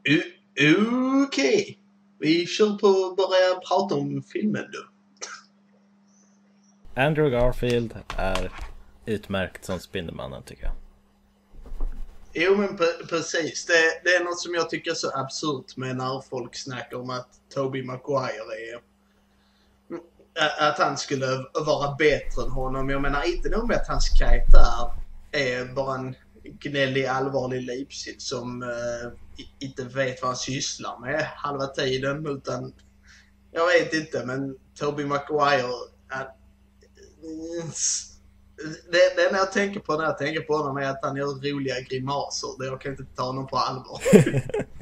Okej. Vi kör på att börja prata om filmen då. Andrew Garfield är utmärkt som Spindelmannen, tycker jag. Jo, men precis. Det är något som jag tycker är så absurt med när folk snackar om att Tobey Maguire att han skulle vara bättre än honom. Jag menar inte nog med att hans karaktär är bara en gnällig, allvarlig lipsitt som inte vet vad han sysslar med halva tiden, utan jag vet inte, men Tobey Maguire det när jag tänker på honom är att han gör roliga grimaser. Jag kan inte ta honom på allvar.